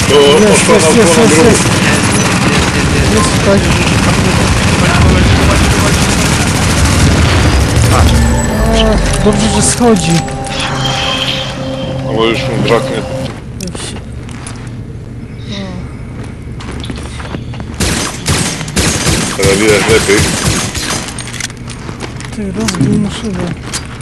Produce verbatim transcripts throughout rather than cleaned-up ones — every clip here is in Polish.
O, Jest, osłona, jest, jest, osłona jest, dróg. jest. Jest tutaj. A, dobrze, że schodzi. No bo już mu braknie. Teraz widać lepiej. Ty, rozbił mu szybę.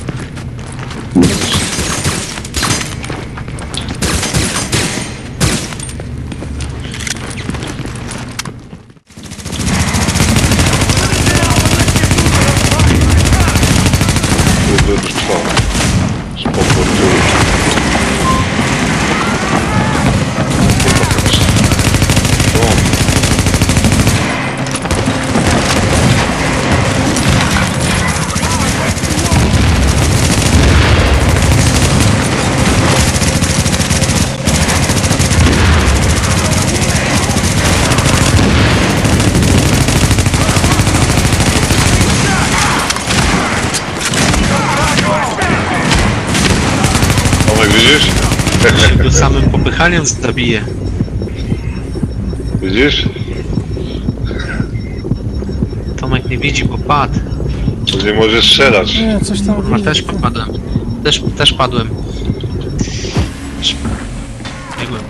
Kurde, już trwa. Spokój, tył. Tomek, widzisz? Się go samym popychaniem zabije. Widzisz? Tomek nie widzi, bo padł. To nie może strzelać. Nie, coś tam Kurwa, widzi. też popadłem. Też, też padłem. Biegłem.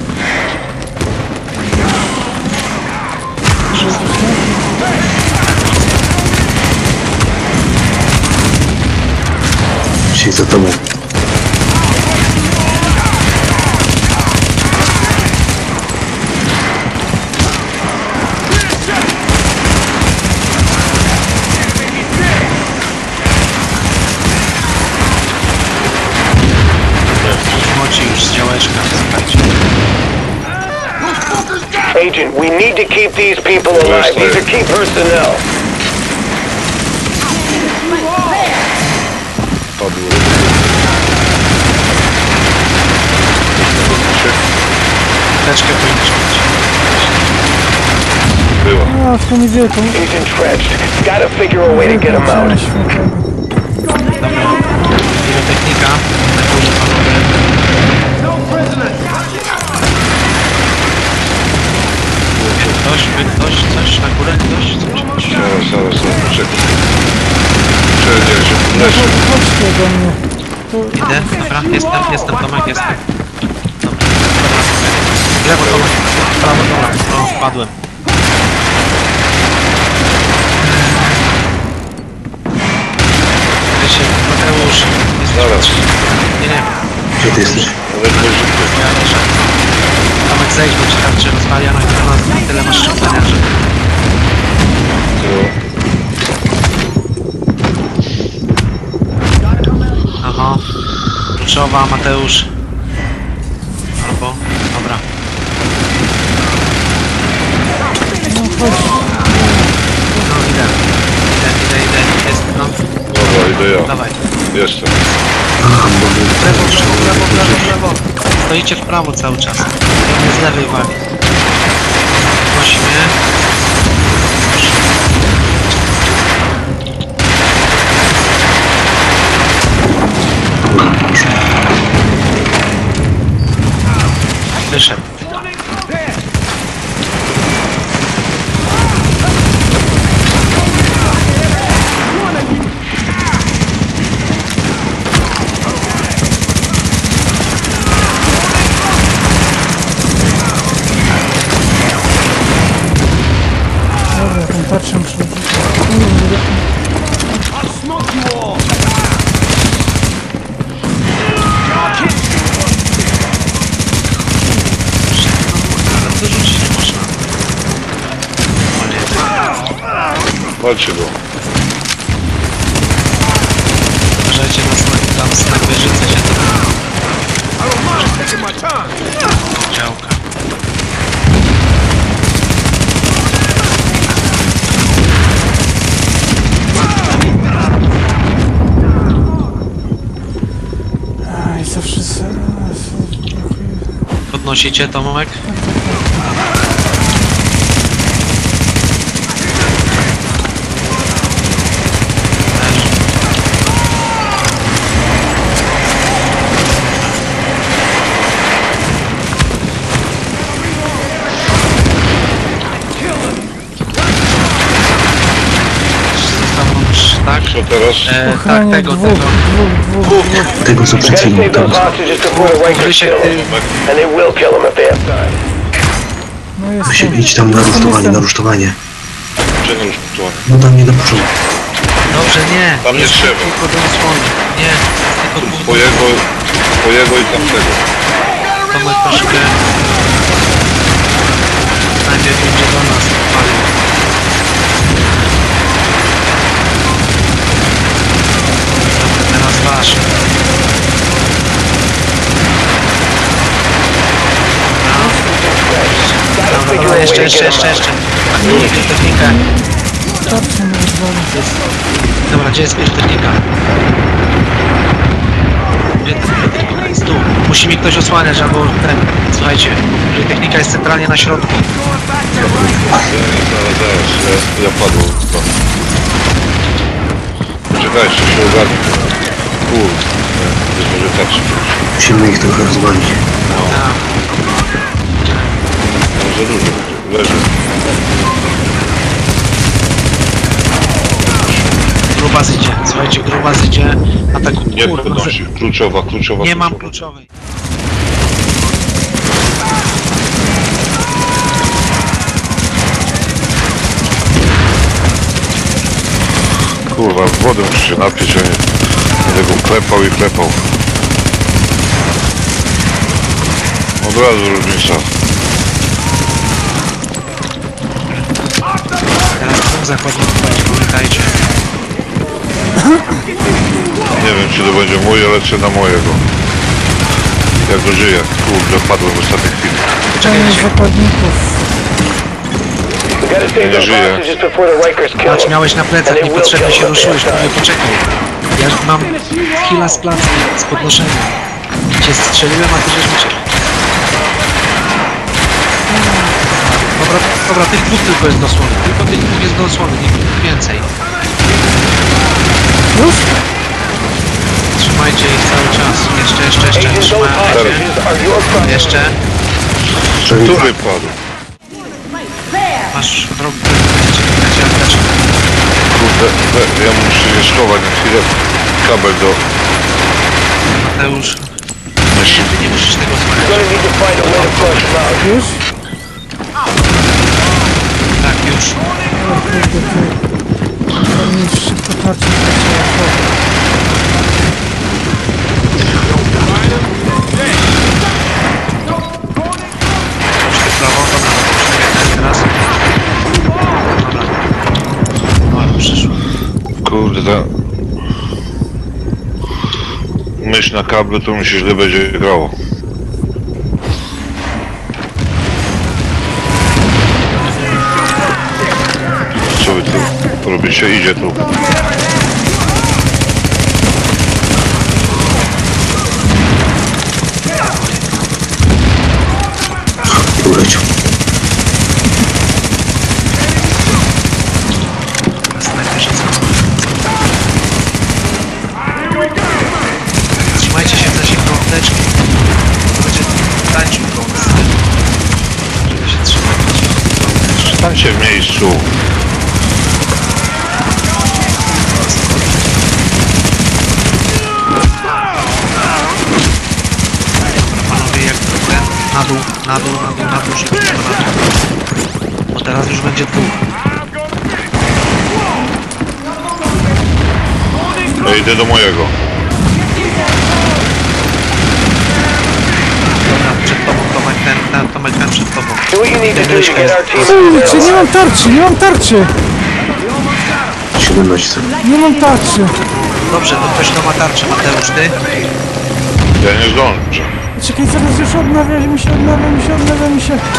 Dzisiaj za tobą. Moci już z działeczka, słuchajcie. Agent, we need to keep these people alive. These are key personnel. Padło. Teczkę powinniśmy mieć. Była. A, w tą niewielką. He's entrenched. Gotta figure a way to get him out. Dobra. Pirotechnika. Na górze panowie. Ktoś, wy ktoś, coś na górę, ktoś, coś. Zaraz, zaraz, zaraz, poczekaj. Przejdzie się w lesie. Chodźcie do mnie. Tu, Idę, dobra, jestem, jestem, Tomek, jestem. Dobra, dobra. Lewo, Tomek, prawo, dobra, no, wpadłem. Wiecie, Mateusz, jest... Zaraz. Nie, nie, Gdzie ty jesteś? Ale to życie. ja leżę. Tomek, zejdź, bo ci tarczy rozwali, a na na tyle masz szczepienia, że... Aha. Kluczowa, Mateusz. Albo, dobra. no chodź. No, idę. Idę, idę, idę. Jest, no. Dobra, idę ja. Dawaj. Jestem. Aha, bo my W lewo, w lewo, w lewo, w lewo, w lewo. Stoicie w prawo cały czas. Ja mnie z lewej wali. Prosimy. Wyszedł. Dobra, tą tarczę muszę rzucić. Ale to rzucić nie można. O nie. Walcie go. Uważajcie na snak, tam snajperzyce się tam... Działka. Aj, zawsze... z- Podnosicie, Tomek? tak? Co teraz? E, tak, Ochranie tego, dwóch, tego. dwóch, dwóch, dwóch. Tego co przed Gotta chwilą, save those tego. hostages before the Rikers Rysiek, kill ty... them. And they will kill them if they have time. No jest Właśnie tam. idź tam na Jestem, rusztowanie, jestem. na rusztowanie. Gdzie już tu? No tam nie do przodu. Dobrze, nie. Tam nie jest trzeba. tylko do osłony. Nie, jest tylko dwóch. Twojego, twojego i tamtego. Tomek troszkę... Najpierw będzie do nas palił. Dobra, teraz wasz. Dobra, dobra, jeszcze, jeszcze, jeszcze, jeszcze. Aktywuj technikę. Tarczy mi rozwali. Dobra, gdzie jest technika? Gdzie ta technika jest? Tu. Musi mi ktoś osłaniać, albo ten. Słuchajcie, że technika jest centralnie na środku. Zaraz, zaraz, ja, ja padłem. To. Czekajcie, się ogarnę. Kurde, jest może tak. Musimy ich trochę rozwalić. Tak. No za dużo, leży. Grubas idzie, słuchajcie, grubas idzie. A tak Nie kurwa, podnosi, kluczowa, kluczowa. nie mam kluczowa. kluczowej. Kurwa, wodę muszę się napić, a nie będę go klepał i klepał. Od razu różnica. Teraz dwóch zakładników będzie, pamiętajcie. Nie wiem, czy to będzie mój, ale lecę na mojego. Jak dożyję. Kurde, padłem w ostatniej chwili. Pytanie zakładników. We gotta save those żyje. hostages before the Rikers kill Patrz, them. miałeś na plecach, And they will niepotrzebnie kill się them if they ruszyłeś, have mówię, time. poczekaj. Ja mam chwila z placki, z podnoszeniem. Cię strzeliłem, a ty żeś uciekł. Dobra, dobra, tych dwóch tylko jest dosłownie. Tylko tych dwóch jest dosłownie, nie więcej. Już? Trzymajcie ich cały czas. Jeszcze, jeszcze, jeszcze. Agent, those Trzymajcie. hostages are your property. Jeszcze. Który padł? Masz wrog, będziecie klikać, ja też. Kurde, we- ja muszę się schować na chwilę. Kabel do Mateusz. myszy. Ty nie musisz tego You're słuchać. gonna need to find a way to flush them out. Już? Tak, już. O kurde, ty. Tam mi szybko tarczy zaczęła. Troszkę w prawo, dobra, dobra, teraz. Dobra. O, przyszło. Kurde, ta... Mysz na kablu to mi się źle będzie grało. Co wy tu robicie? Idzie tu. Uleciał. Snajper rzucam. Trzymajcie się w zasięgu apteczki. To będzie tańczył koło nas. Żeby się trzymać. Stańcie w miejscu. Panowie, jak ten, na dół, na dół, na dół, na dół, szybko na dół. Bo teraz już będzie dwóch. Ja idę do mojego. Dobra, przed tobą Tomek, ten, ten, Tomek, ten przed tobą. Do what you need to do to get our team Kurczę, nie alive. mam tarczy, nie mam tarczy! siedemnaście sekund. Nie mam tarczy! Dobrze, to ktoś to ma tarczę, Mateusz, ty? Ja nie zdążę. Czekaj, zaraz już odnawia mi się, odnawia mi się, odnawia mi się.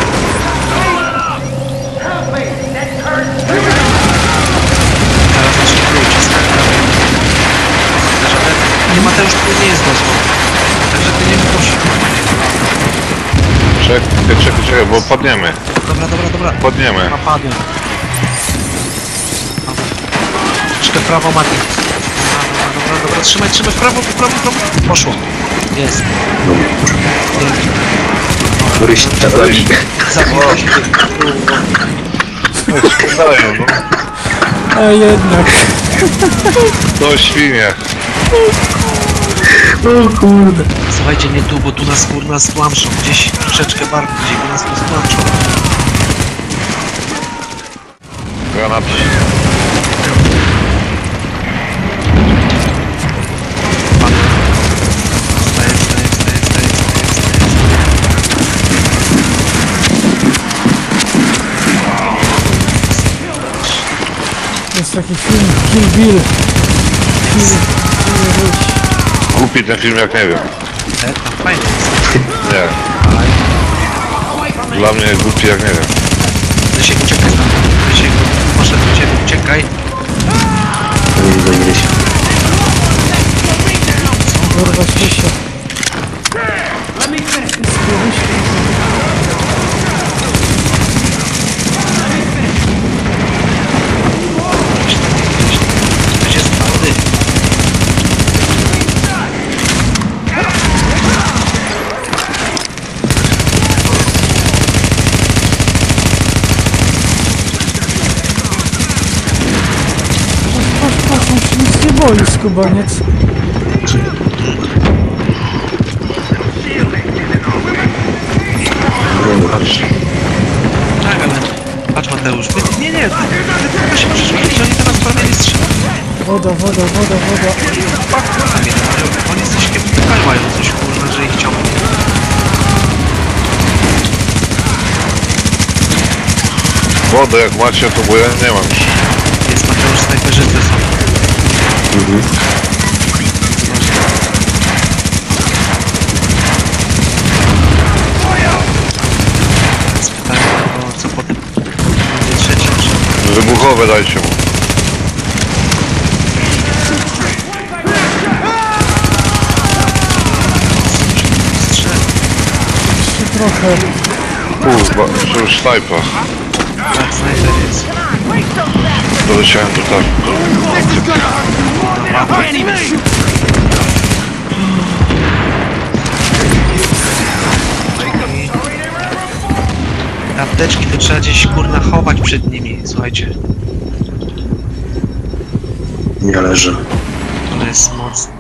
Teraz zacznie tu uciskać. Żeby... Nie, Mateusz, tu nie jest dosłownie. Także ty nie musisz. Czekaj, czekaj, czekaj, bo padniemy. Dobra, dobra, dobra. Padniemy. Napadłem. Troszkę w prawo, Mati. Dobra, dobra, dobra, trzymaj, trzymaj, w prawo, w prawo, w prawo. Poszło. Jest. Dzięki. Ryś, tabeli. Zabiłeś mnie. Spadają, no. A jednak. To świnie. O kurde. Słuchajcie, nie tu, bo tu nas kurna stłamszą. Gdzieś troszeczkę bardziej, bo nas tu stłamszą. Granat. Padłem. Wstaję, wstaję, wstaję, wstaję, wstaję, wstaję. Jest taki film, Kill Bill. Kill, Kill Bill. Głupi ten film jak nie wiem. E, tam fajnie jest. Nie. Dla mnie głupi jak nie wiem. Wysiek, uciekaj tam. Wysiek, poszedł do ciebie, uciekaj. Nie widzę gdzieś. Kurwa, śmiecie. Gdzieś tam, gdzieś tam. Gdzieś jest twardy. Patrz, patrz, on się nic nie boi, skubaniec. Tak, ale... Patrz Mateusz, ty, nie, nie, ty, ty tylko się możesz widzieć, oni teraz prawie nie strzelają. Woda, woda, woda, woda. Oni, oni coś kiepsko mają coś kurna, że ich ciągnie. Wodę jak macie, to bo ja nie mam już. Jest Mateusz, snajperzycy są. Mhm. Spytałem go, co potem będzie trzecie, czy... Wybuchowe dajcie mu. Strzel. Jeszcze trochę. Kurwa, to już snajpa. Tak, snajper jest. Doleciałem do tak. Te apteczki to trzeba gdzieś kurna chować przed nimi, słuchajcie. Ja leżę. To jest mocne.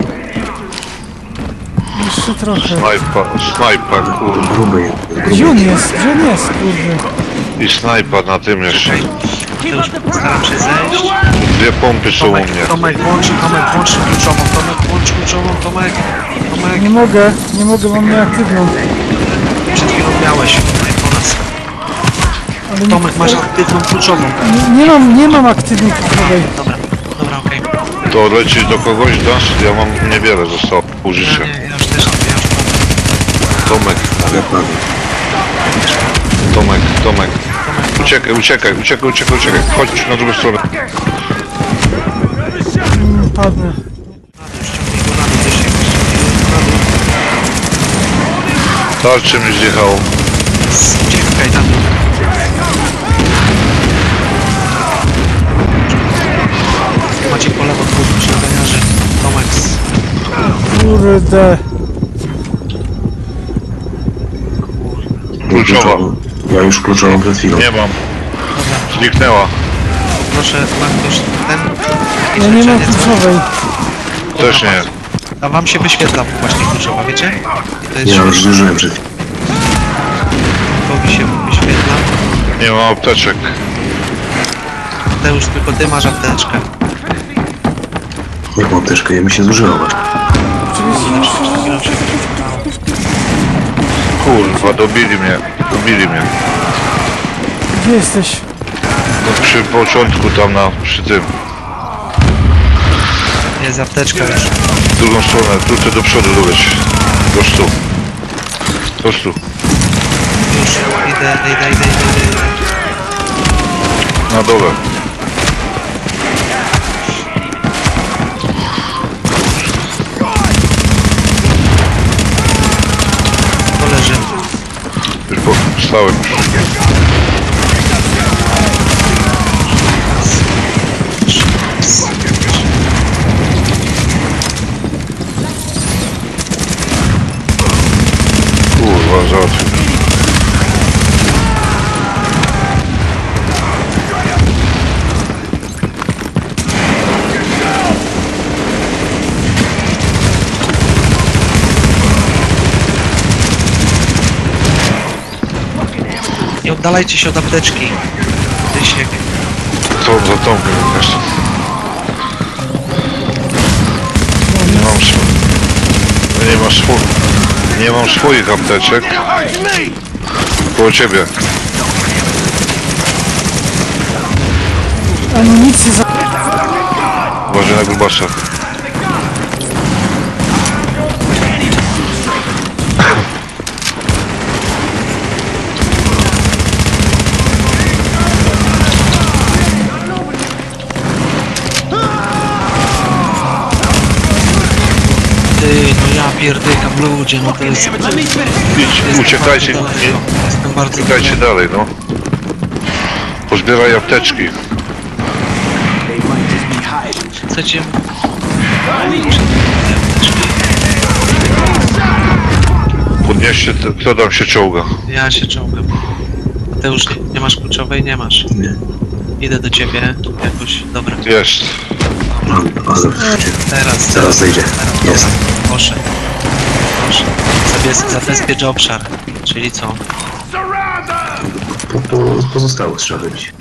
Jeszcze trochę. Snajpa, snajpa, kurwa. Gruby jest. Gdzie Gruby. on jest? Gdzie on jest, kurde? I snajpa na tym jeszcze. Już staram się zejść. Dwie pompy są u Tomek, mnie. Tomek, włącz, Tomek, włącz kluczową, Tomek, włącz kluczową, Tomek, Tomek. Nie mogę, nie mogę, mam nieaktywną. Przed chwilą miałeś tutaj po nas. Ale nie, Tomek, masz aktywną kluczową. nie, nie mam, nie mam aktywnej kluczowej. Dobra, dobra, okej. To lecisz do kogoś, dasz? Ja mam niewiele zostało. Pół Ja życia. nie, ja już też, ja już Tomek, Ja padłem. Tomek, Tomek. Tomek, Uciekaj, uciekaj, uciekaj, uciekaj, uciekaj. Chodź na drugą stronę. Mm, padnę. ściągnij go na dół, też się ściągnij go na dół. Tarczy mi zjechało. Uciekaj na dół. Macie po lewo dwóch przeganiarzy. Tomek z... Kurde. Kluczowa. Ja już kluczową przed chwilą. Nie mam. Dobra, Zniknęła. proszę, ma ktoś ten... jakieś Ja nie mam leczenie, co? kluczowej. Też nie. A wam się wyświetla właśnie kluczowa, wiecie? I to jest Ja już świetne. zdążyłem przed chwilą. Kowi się wyświetla. Nie mam apteczek. Mateusz, tylko ty masz apteczkę. Jak mam teczkę, ja mi się zużyła właśnie. Oczywiście. Kurwa, dobili mnie. Dobili mnie. Gdzie jesteś? No przy początku tam na, przy tym. Jest apteczka już. W drugą stronę, tu ty do przodu doleć. Gość tu. Gość tu. Już idę, idę, idę, idę, idę, idę. Na dole. To leży. Już po, stałem. Kurwa, załatwił. oddalajcie się od apteczki. Tysiek. Tą za tą jeszcze. Nie mam swo... Nie mam swo... Nie mam swoich apteczek. Koło ciebie. Amunicję za... Uważaj na grubasza. Ty, no ja pierdykam ludzie, no to jest... Idź, uciekajcie, nie, Jestem bardzo uciekajcie dalej, no. Pozbieraj apteczki. Chcecie... Podnieście, te- kto tam się czołga. Ja się czołgam. Ty już nie, nie masz kluczowej? Nie masz. Nie. Idę do ciebie jakoś. Dobra. Jest. Mam, ale Teraz. zaraz zejdzie. Jest. Proszę. Proszę. Zabez, zabezpiecz obszar. Czyli co? Po, po, pozostałe trzeba wybić.